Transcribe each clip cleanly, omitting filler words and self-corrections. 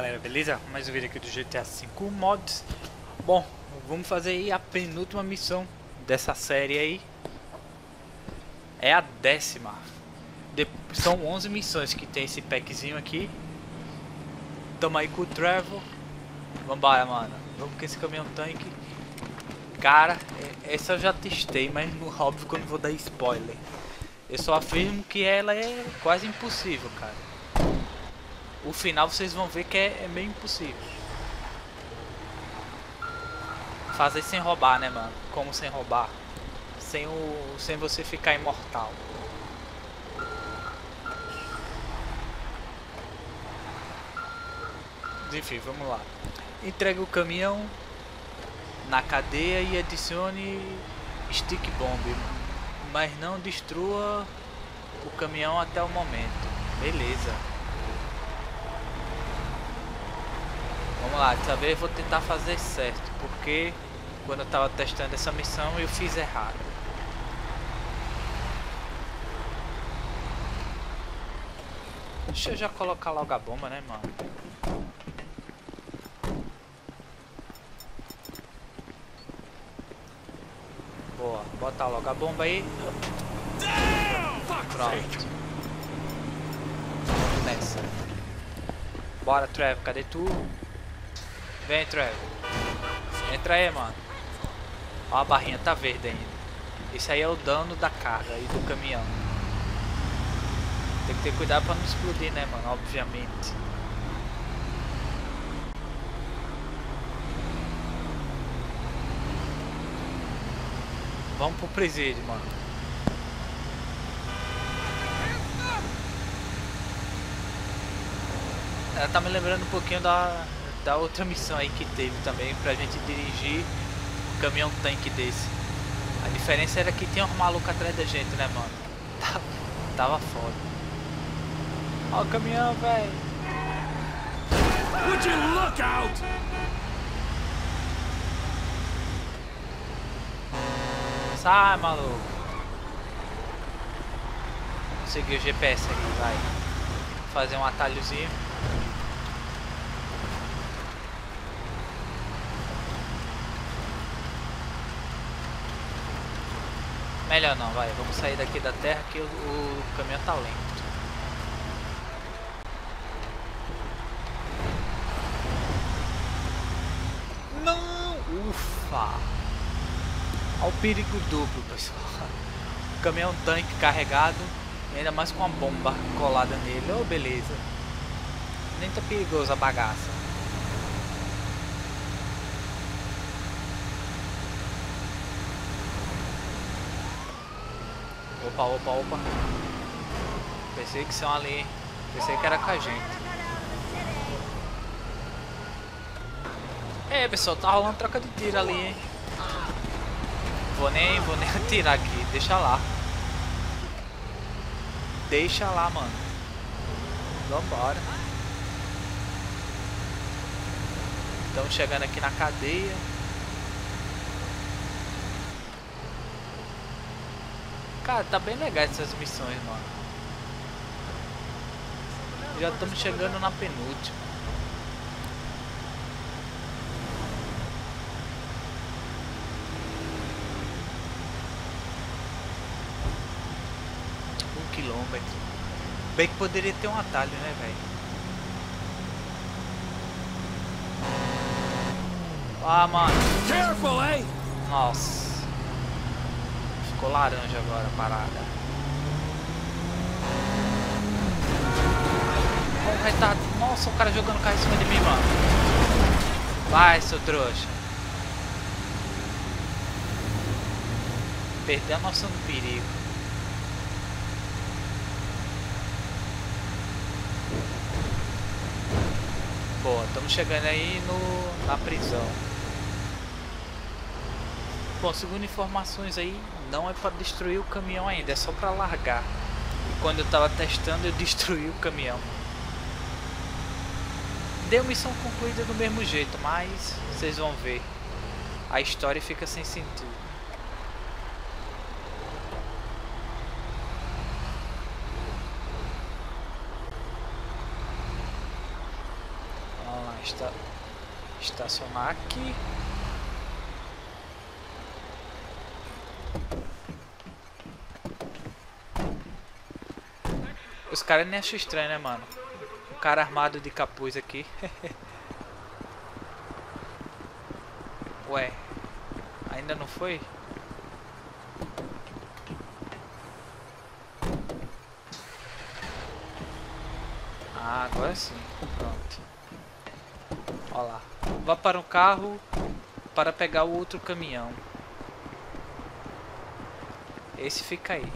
galera, beleza? Mais um vídeo aqui do GTA V Mods. Bom, vamos fazer aí a penúltima missão dessa série aí. É a 10ª. São 11 missões que tem esse packzinho aqui. Tamo aí com o Trevor. Vambora, mano. Vamos com esse caminhão tanque. Cara, essa eu já testei, mas óbvio que eu não vou dar spoiler. Eu só afirmo que ela é quase impossível, cara. O final vocês vão ver que é meio impossível. Fazer sem roubar, né, mano? Como sem roubar? Sem você ficar imortal. Enfim, vamos lá. Entregue o caminhão na cadeia e adicione stick bomb, mas não destrua o caminhão até o momento. Beleza. Vamos lá, dessa vez eu vou tentar fazer certo, porque quando eu tava testando essa missão eu fiz errado. Deixa eu já colocar logo a bomba, né, mano? Boa, bota logo a bomba aí. Pronto. Vamos nessa. Bora, Trevor, cadê tu? Vem, Trevor. Entra aí, mano. Ó, a barrinha tá verde ainda. Isso aí é o dano da carga aí do caminhão. Tem que ter cuidado pra não explodir, né, mano? Obviamente. Vamos pro presídio, mano. Ela tá me lembrando um pouquinho da outra missão aí que teve também pra gente dirigir um caminhão tanque desse. A diferença era que tinha um maluco atrás da gente, né, mano? Tava foda. Ó o caminhão, velho. Would you look out? Sai, maluco. Seguir o GPS aqui, vai. Fazer um atalhozinho. Melhor não, vai. Vamos sair daqui da terra que o caminhão tá lento. Não! Ufa! Olha o perigo duplo, pessoal. Caminhão tanque carregado, ainda mais com a bomba colada nele. Oh, beleza. Nem tá perigoso a bagaça. Opa, opa, opa. Pensei que são ali. Pensei que era com a gente. É, pessoal, tá rolando troca de tiro ali, hein? Vou nem atirar aqui, deixa lá. Deixa lá, mano. Vambora. Estamos chegando aqui na cadeia. Cara, tá bem legal essas missões, mano. Já estamos chegando na penúltima. Quilômetro. Bem que poderia ter um atalho, né, velho? Ah, mano. Careful, eh? Nossa. Ficou laranja agora a parada. Oh, retardado. Nossa, o cara jogando carro em cima de mim, mano. Vai, seu trouxa. Perdeu a noção do perigo. Boa, estamos chegando aí na prisão. Bom, segundo informações aí, não é para destruir o caminhão ainda, é só para largar. E quando eu tava testando, eu destruí o caminhão. Deu missão concluída do mesmo jeito, mas vocês vão ver. A história fica sem sentido. estacionar aqui. Os caras nem acham estranho, né, mano? O cara armado de capuz aqui. Ué, ainda não foi? Ah, agora sim. Pronto. Olha lá. Vá para o carro para pegar o outro caminhão. Esse fica aí.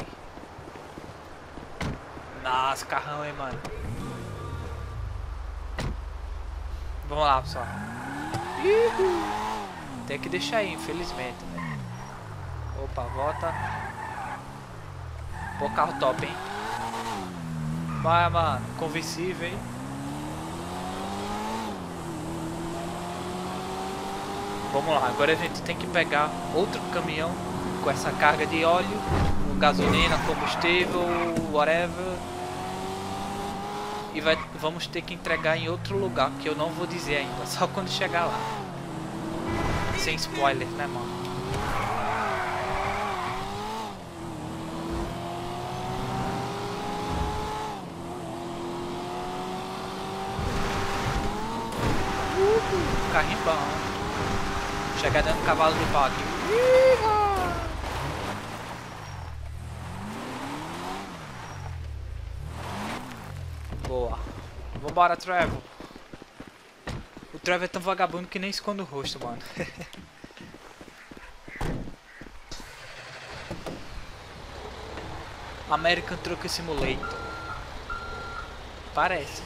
Nossa, carrão, hein, mano. Vamos lá, pessoal. Tem que deixar aí, infelizmente, né? Opa, volta. Pô, carro top, hein? Vai, mano. Conversível, hein? Vamos lá. Agora a gente tem que pegar outro caminhão com essa carga de óleo, gasolina, combustível, whatever. E vamos ter que entregar em outro lugar, que eu não vou dizer ainda, só quando chegar lá. Sem spoiler, né, mano? Carrinho bom. Chega dando cavalo de pau aqui. Boa. Vambora, Trevor. O Trevor é tão vagabundo que nem esconde o rosto, mano. American Truck Simulator. Parece.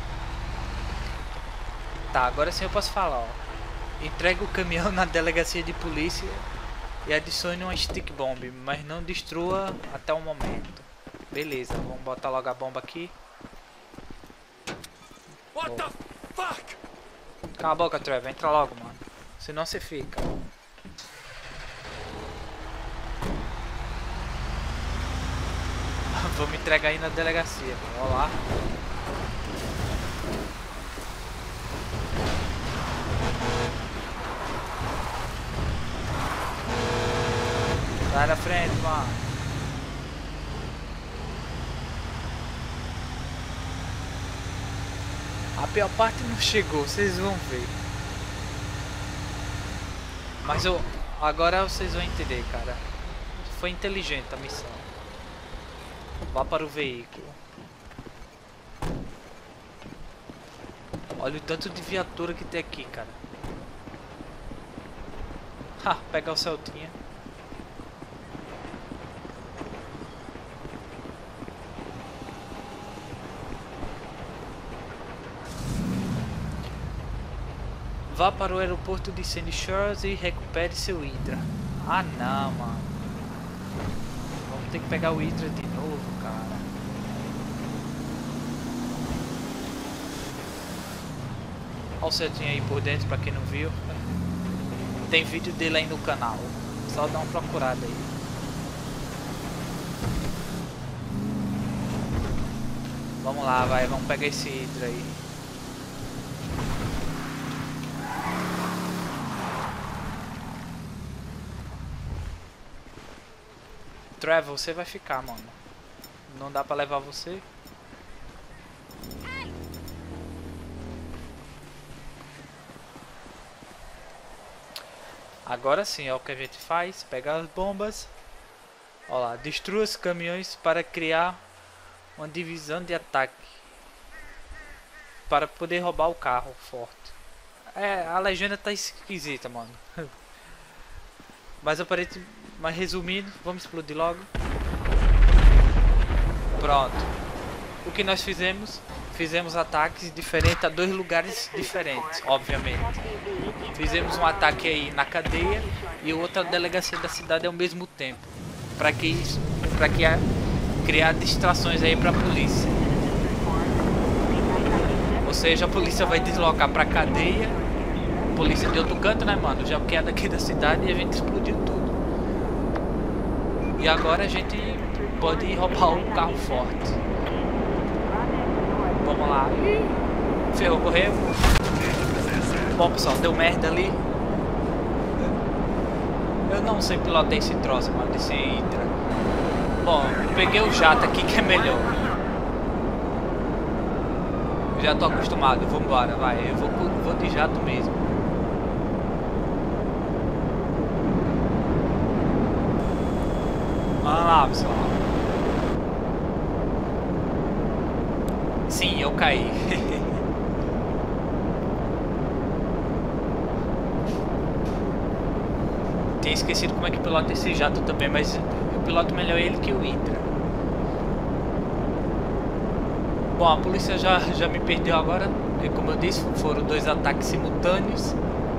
Tá, agora sim eu posso falar, ó. Entrega o caminhão na delegacia de polícia e adicione uma stick bomb, mas não destrua até o momento. Beleza, vamos botar logo a bomba aqui. What the fuck? Cala a boca, Trevor, entra logo, mano. Senão você fica. Vamos entregar aí na delegacia, vamos lá. Sai da frente, mano. A pior parte não chegou, vocês vão ver. Mas agora vocês vão entender, cara. Foi inteligente a missão. Vá para o veículo. Olha o tanto de viatura que tem aqui, cara. Ha, pegar o Celtinha. Vá para o aeroporto de Sandy Shores e recupere seu Hydra. Ah não, mano. Vamos ter que pegar o Hydra de novo, cara. Olha o Celtinha aí por dentro, pra quem não viu. Tem vídeo dele aí no canal. Só dá uma procurada aí. Vamos lá, vai. Vamos pegar esse Hydra aí. Trevor, você vai ficar, mano. Não dá pra levar você. Agora sim, é o que a gente faz. Pegar as bombas. Olha lá, destrua os caminhões para criar uma divisão de ataque. Para poder roubar o carro forte. É, a legenda tá esquisita, mano. Mas resumindo, vamos explodir logo. Pronto. O que nós fizemos? Fizemos ataques diferentes a dois lugares diferentes, obviamente. Fizemos um ataque aí na cadeia e outra delegacia da cidade ao mesmo tempo. Para criar distrações aí para a polícia. Ou seja, a polícia vai deslocar para cadeia. Polícia de outro canto, né, mano? Já que é daqui da cidade e a gente explodiu tudo. E agora a gente pode roubar um carro forte. Vamos lá. Ferrou, correu. Bom, pessoal, deu merda ali. Eu não sei pilotar esse troço, mano, desse Hydra. Bom, peguei o jato aqui que é melhor. Já tô acostumado, vambora, vai. Eu vou de jato mesmo. Vamos lá, pessoal. Sim, eu caí. Tinha esquecido como é que pilota esse jato também, mas eu piloto melhor ele que o Hydra. Bom, a polícia já me perdeu agora, e como eu disse, foram 2 ataques simultâneos.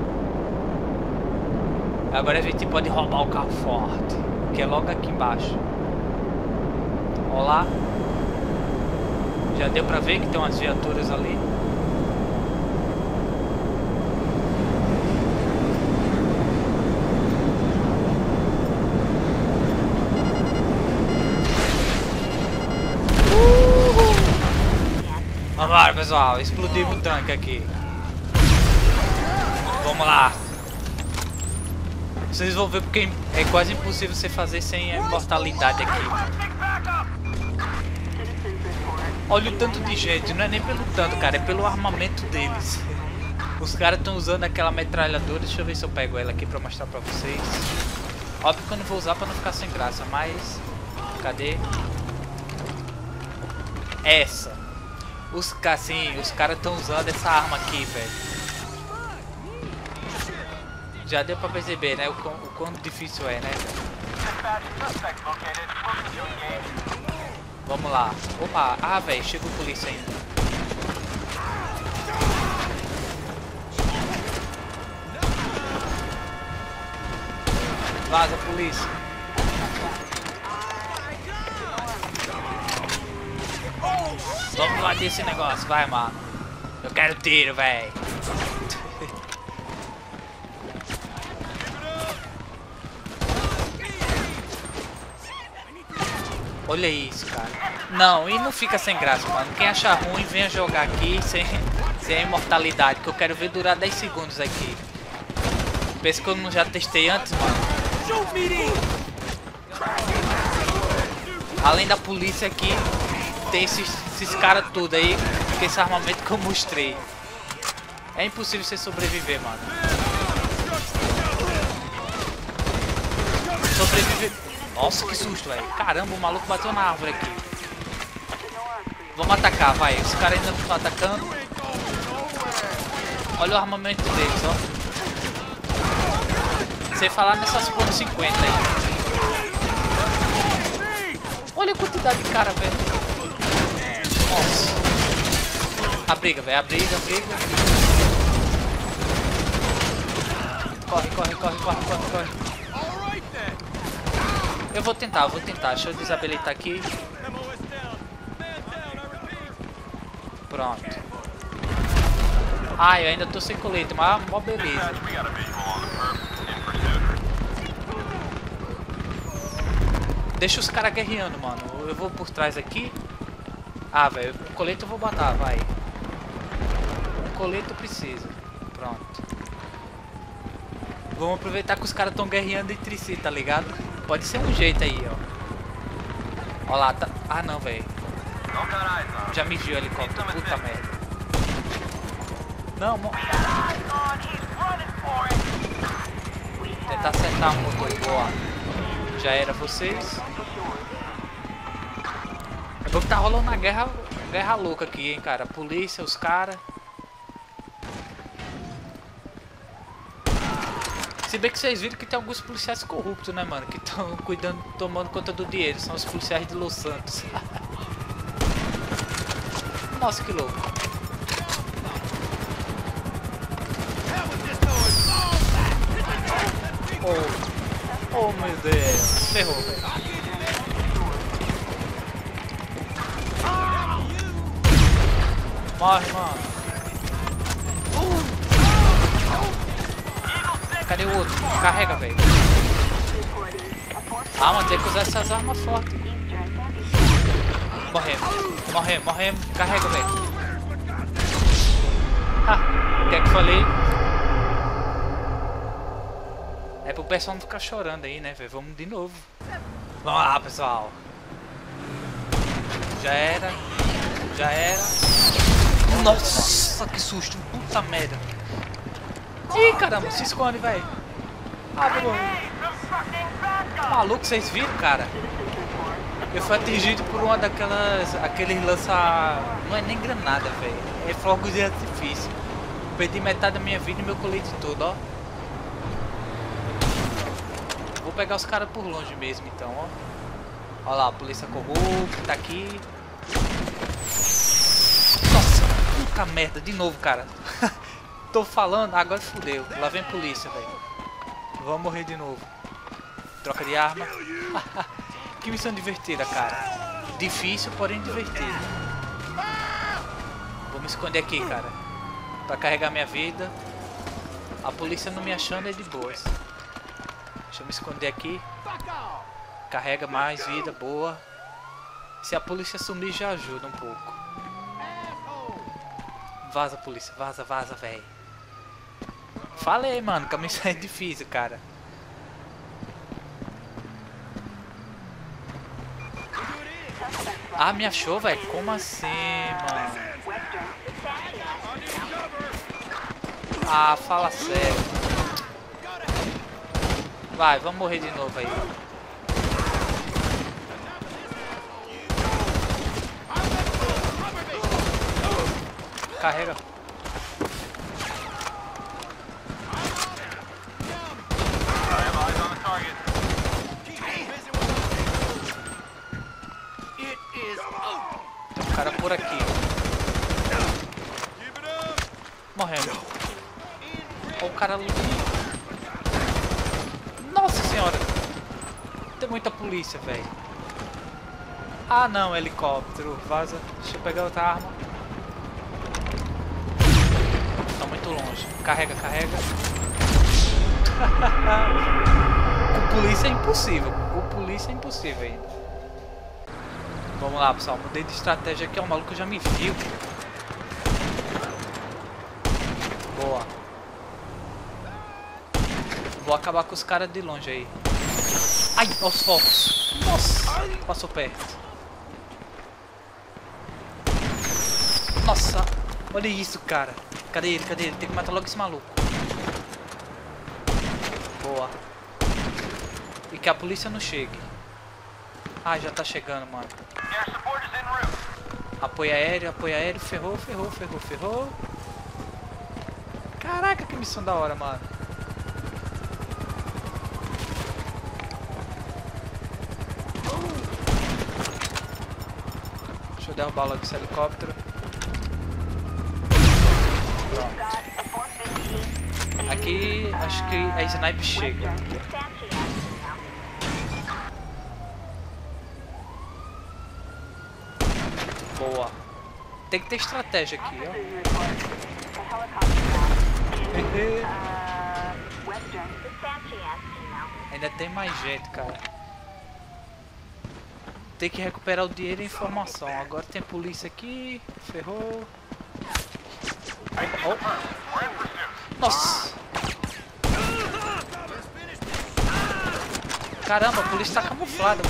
Agora a gente pode roubar o carro forte, que é logo aqui embaixo. Olá. Já deu pra ver que tem umas viaturas ali. Vambora, pessoal, explodimos o tanque aqui. Vamos lá. Vocês vão ver porque é quase impossível você fazer sem a imortalidade aqui. Olha o tanto de gente, não é nem pelo tanto, cara, é pelo armamento deles. Os caras estão usando aquela metralhadora, deixa eu ver se eu pego ela aqui pra mostrar pra vocês. Óbvio que eu não vou usar pra não ficar sem graça, mas... Cadê? Essa. Os caras estão usando essa arma aqui, velho. Já deu pra perceber, né? O quão difícil é, né? Vamos lá. Opa, ah, velho, chegou a polícia ainda. Vaza, polícia. Vamos lá desse negócio, vai, mano. Eu quero tiro, velho. Olha isso, cara. Não, e não fica sem graça, mano. Quem achar ruim, venha jogar aqui sem a imortalidade, que eu quero ver durar 10 segundos aqui. Pensa que eu não já testei antes, mano. Além da polícia aqui, tem esses caras tudo aí, com esse armamento que eu mostrei. É impossível você sobreviver, mano. Sobreviver... Nossa, que susto, velho. Caramba, o maluco bateu na árvore aqui. Vamos atacar, vai. Os caras ainda estão atacando. Olha o armamento deles, ó. Sem falar nessas pontos 50 aí. Olha a quantidade de cara, velho. Nossa. A briga, velho. A briga. Corre. Eu vou tentar. Deixa eu desabilitar aqui. Pronto. Ah, eu ainda tô sem colete, mas mó beleza. Deixa os caras guerreando, mano. Eu vou por trás aqui. Ah, velho, o colete eu vou botar, vai. Um colete eu preciso. Pronto. Vamos aproveitar que os caras estão guerreando entre si, tá ligado? Pode ser um jeito aí, ó. Ó lá, tá... Ah, não, velho. Já me viu o helicóptero, puta merda. Não, tentar acertar um motor, boa. Já era vocês. É bom que tá rolando uma guerra louca aqui, hein, cara. A polícia, os caras. Se bem que vocês viram que tem alguns policiais corruptos, né, mano? Que estão cuidando, tomando conta do dinheiro. São os policiais de Los Santos. Nossa, que louco. Oh, meu Deus. Ferrou, velho. Morre, mano. Cadê o outro? Carrega, velho. Ah, mano, tem que usar essas armas fortes. Morremos. Carrega, velho. Ah, o que é que falei? É pro pessoal não ficar chorando aí, né, velho? Vamos de novo. Vamos lá, pessoal. Já era. Já era. Nossa, que susto. Puta merda. Ih, caramba, se esconde, velho. Ah, vou morrer. Maluco, vocês viram, cara? Eu fui atingido por uma daquelas... Aqueles lança... Não é nem granada, velho. É fogos de artifício. Perdi metade da minha vida e meu colete todo, ó. Vou pegar os caras por longe mesmo, então, ó. Olha lá, a polícia corrupta tá aqui. Nossa, puta merda, de novo, cara. Tô falando, agora fudeu. Lá vem a polícia, velho. Vamos morrer de novo. Troca de arma. Que missão divertida, cara. Difícil, porém divertida. Vou me esconder aqui, cara. Pra carregar minha vida. A polícia não me achando é de boas. Deixa eu me esconder aqui. Carrega mais vida, boa. Se a polícia sumir já ajuda um pouco. Vaza, polícia, vaza, vaza, velho. Falei, mano, que a missão é difícil, cara. Ah, me achou, velho? Como assim, mano? Ah, fala sério. Vai, vamos morrer de novo aí. Carrega. Tem um cara por aqui. Morrendo. Olha o cara ali. Nossa senhora. Tem muita polícia, velho. Ah não, helicóptero. Vaza. Deixa eu pegar outra arma. Tá muito longe. Carrega, carrega. Com polícia é impossível. Com polícia é impossível ainda. Vamos lá, pessoal. Mudei de estratégia aqui. O maluco já me viu. Boa. Vou acabar com os caras de longe aí. Ai, aos focos. Nossa, passou perto. Nossa, olha isso, cara. Cadê ele? Cadê ele? Tem que matar logo esse maluco. Boa. E que a polícia não chegue. Ah, já tá chegando, mano. Apoio aéreo, ferrou, ferrou, ferrou, ferrou. Caraca, que missão da hora, mano. Deixa eu derrubar logo esse helicóptero. Pronto. Aqui, acho que a sniper chega. Boa. Tem que ter estratégia aqui, ó. Ainda tem mais gente, cara. Tem que recuperar o dinheiro e a informação. Agora tem polícia aqui. Ferrou. Oh. Nossa. Caramba, a polícia tá camuflada.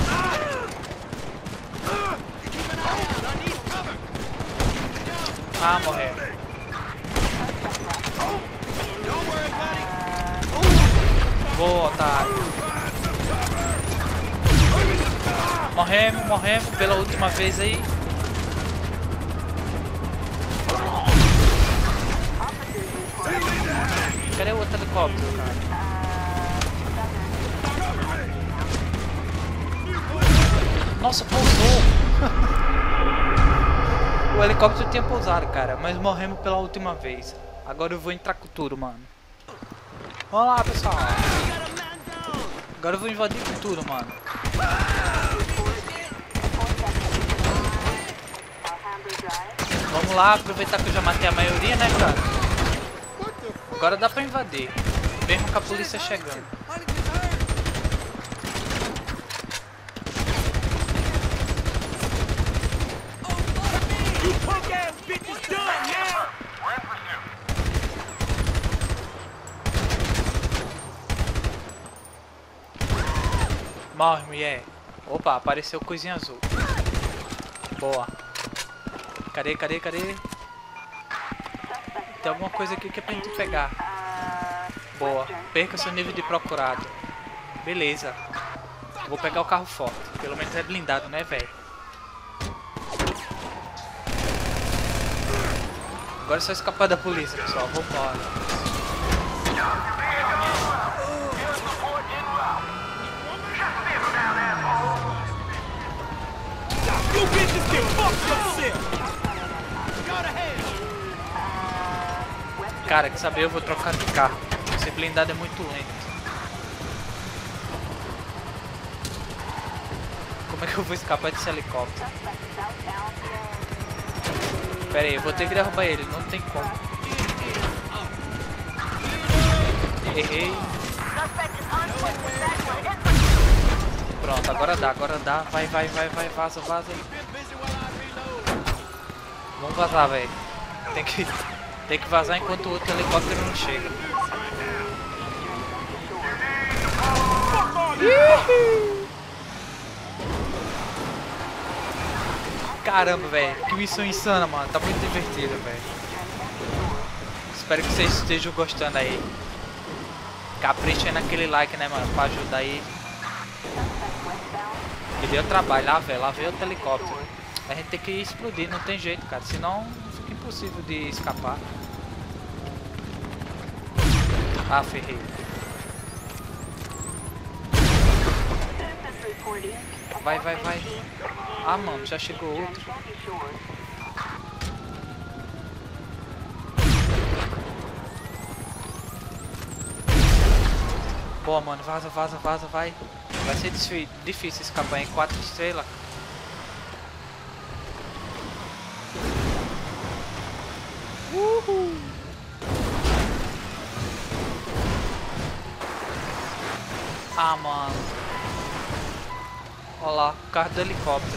Ah, morreu. Boa, otário. Morremos, morremos pela última vez aí. Cadê o outro helicóptero, cara? Nossa, pousou! O helicóptero tinha pousado, cara, mas morremos pela última vez. Agora eu vou entrar com tudo, mano. Vamos lá, pessoal. Agora eu vou invadir com tudo, mano. Vamos lá, aproveitar que eu já matei a maioria, né, cara? Agora dá pra invadir. Mesmo com a polícia chegando. Morre, mulher. Opa, apareceu coisinha azul. Boa. Cadê? Tem alguma coisa aqui que é pra gente pegar. Boa. Perca seu nível de procurado. Beleza. Vou pegar o carro forte. Pelo menos é blindado, né, velho? Agora é só escapar da polícia, pessoal. Vambora. You bitches can fuck yourself! Cara, quer saber? Eu vou trocar de carro. Esse blindado é muito lento. Como é que eu vou escapar desse helicóptero? Pera aí, eu vou ter que derrubar ele. Não tem como. Errei. Pronto, agora dá. Vai, vaza. Vamos vazar, velho. Tem que vazar enquanto o outro helicóptero não chega. Caramba, velho. Que missão insana, mano. Tá muito divertido, velho. Espero que vocês estejam gostando aí. Capricha aí naquele like, né, mano? Pra ajudar aí. E deu trabalho. Lá veio outro helicóptero. A gente tem que explodir, não tem jeito, cara. Senão fica impossível de escapar. Ah, ferrei. Vai. Ah, mano, já chegou outro. Boa, mano, vaza, vai. Vai ser difícil escapar em 4 estrelas. Uhul. Ah, mano. Olha lá, o carro do helicóptero.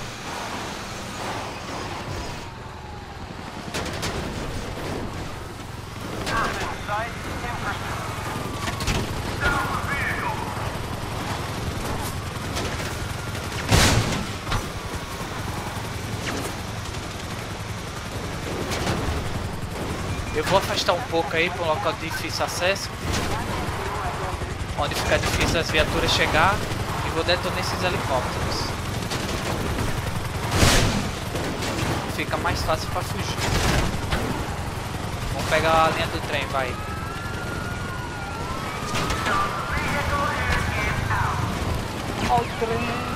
Eu vou afastar um pouco aí para um local de difícil acesso, onde fica difícil as viaturas chegar, e vou detonar esses helicópteros. Fica mais fácil para fugir. Vamos pegar a linha do trem, vai. Olha o trem.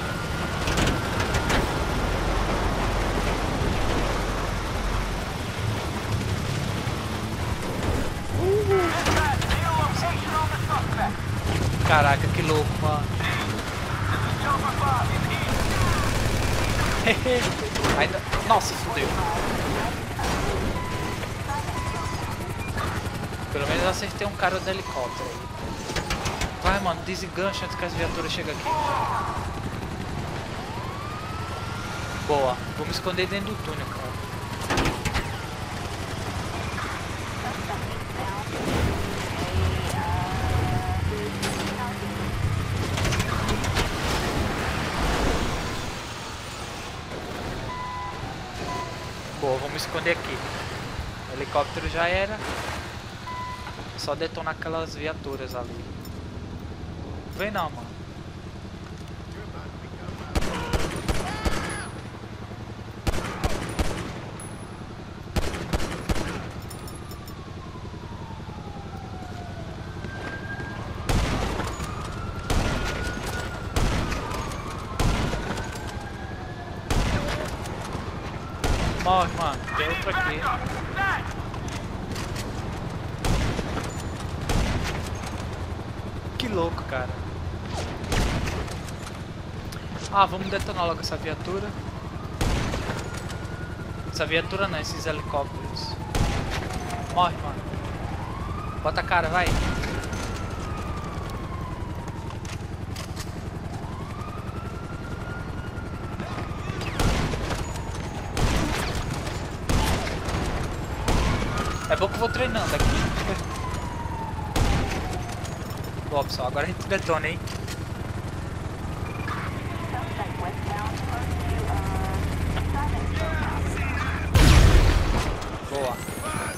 Caraca, que louco, mano. Ainda... Nossa, fodeu. Pelo menos eu acertei um cara do helicóptero. Vai, mano, desengancha antes que as viaturas cheguem aqui. Boa, vou me esconder dentro do túnel, cara. Boa, vamos esconder aqui. O helicóptero já era. É só detonar aquelas viaturas ali. Vem não, mano. Morre, mano. Tem outro aqui. Que louco, cara. Ah, vamos detonar logo essa viatura. Essa viatura não, esses helicópteros. Morre, mano. Bota a cara, vai. É bom que eu vou treinando aqui. Bom, pessoal, agora a gente detona, hein? Boa.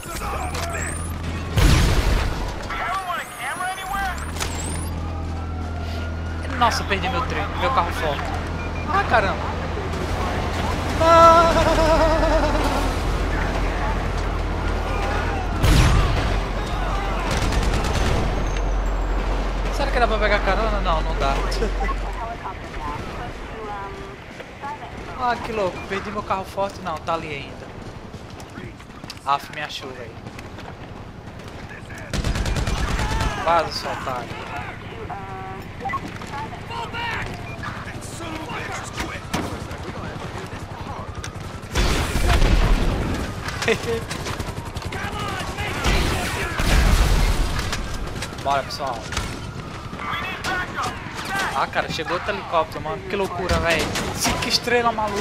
Nossa, perdi meu trem, meu carro forte. Ah, caramba. Será que dá pra pegar carona? Não, não dá. Ah, que louco. Perdi meu carro forte. Não, tá ali ainda. Aff, me achou, velho. Vaza, seu otário. Bora, pessoal. Ah, cara, chegou outro helicóptero, mano. Que loucura, velho. 5 estrelas, maluco.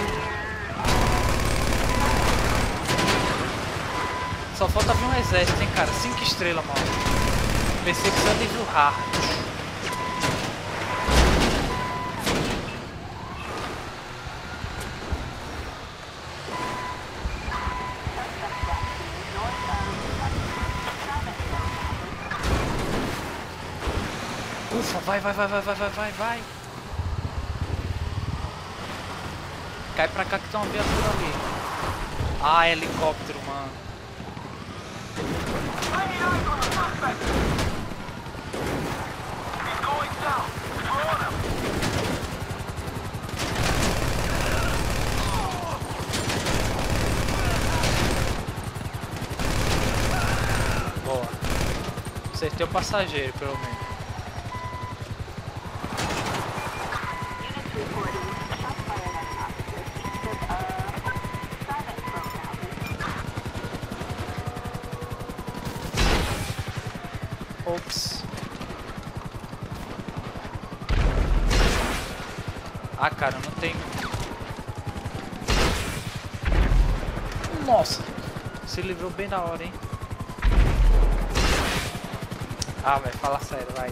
Só falta vir um exército, hein, cara. 5 estrelas, mano. Pensei que isso era nível hard. Ufa, vai. Cai pra cá que tem uma viatura ali. Ah, helicóptero, mano. Boa. Acertei o passageiro, pelo menos. Ops. Ah, cara, não tem. Nossa, se livrou bem da hora, hein? Ah, vai, fala sério, vai.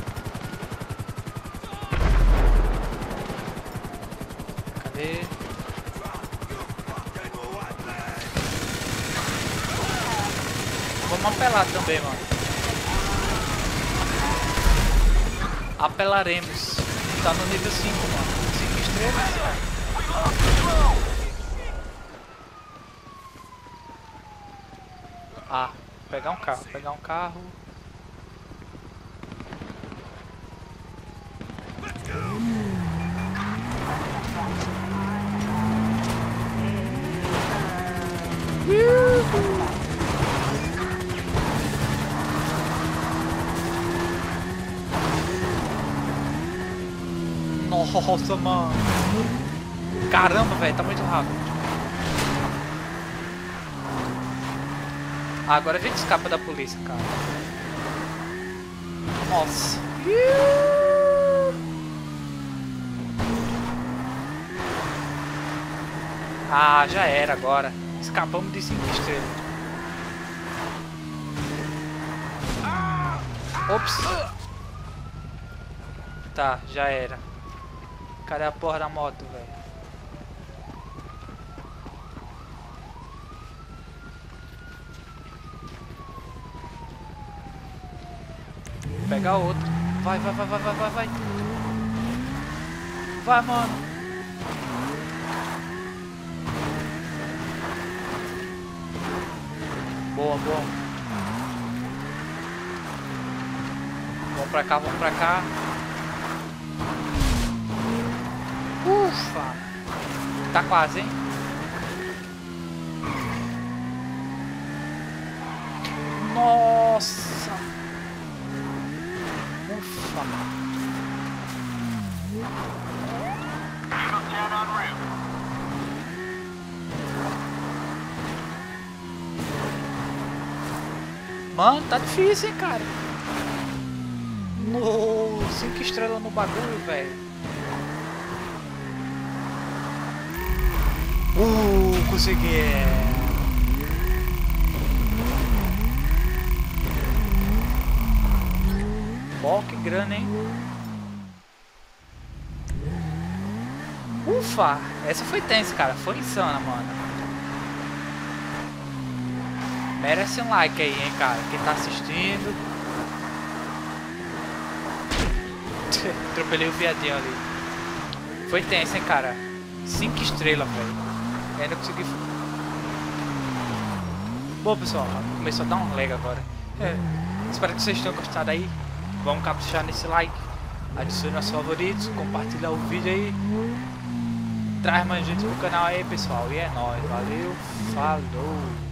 Cadê? Vamos apelar também, mano. Apelaremos. Tá no nível 5, mano. 5 estrelas. Ah, pegar um carro. Nossa, mano. Caramba, velho, tá muito rápido. Ah, agora a gente escapa da polícia, cara. Nossa. Ah, já era agora. Escapamos de 5 estrelas. Ops. Tá, já era. Cadê a porra da moto, velho? Vou pegar outro. Vai. Vai, mano. Boa. Vamos pra cá. Ufa! Tá quase, hein? Nossa! Ufa! Mano, tá difícil, hein, cara? No 5 estrelas no bagulho, velho. Consegui. Ó, que grana, hein? Ufa! Essa foi tensa, cara. Foi insana, mano. Merece um like aí, hein, cara. Quem tá assistindo. Atropelei o viadinho ali. Foi tenso, hein, cara. 5 estrelas, velho. Ainda consegui. Bom, pessoal, começou a dar um lag agora. Espero que vocês tenham gostado aí. Vamos caprichar nesse like. Adicione aos favoritos. Compartilhar o vídeo aí. Traz mais gente pro canal aí, pessoal. E é nóis. Valeu. Falou.